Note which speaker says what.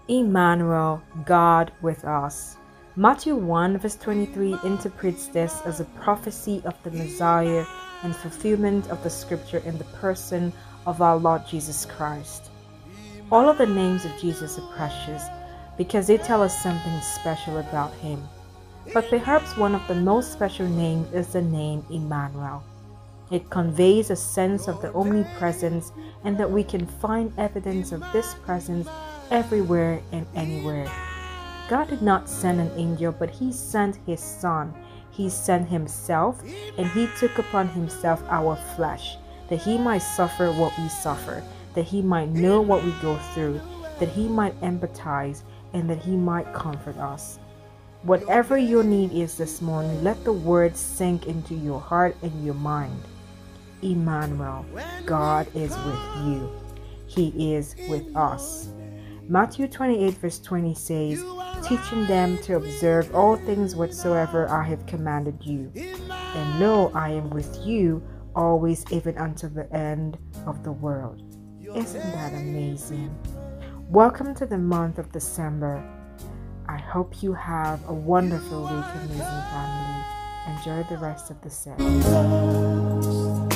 Speaker 1: Emmanuel, God with us. Matthew 1 verse 23 interprets this as a prophecy of the Messiah and fulfillment of the scripture in the person of our Lord Jesus Christ. All of the names of Jesus are precious because they tell us something special about him. But perhaps one of the most special names is the name Emmanuel. It conveys a sense of the omnipresence and that we can find evidence of this presence everywhere and anywhere. God did not send an angel, but he sent his son. He sent himself, and he took upon himself our flesh, that he might suffer what we suffer, that he might know what we go through, that he might empathize, and that he might comfort us. Whatever your need is this morning, let the words sink into your heart and your mind. Emmanuel, God is with you. He is with us. Matthew 28 verse 20 says, teaching them to observe all things whatsoever I have commanded you. And lo, I am with you always, even unto the end of the world. Isn't that amazing? Welcome to the month of December. I hope you have a wonderful week, amazing family. Enjoy the rest of the service.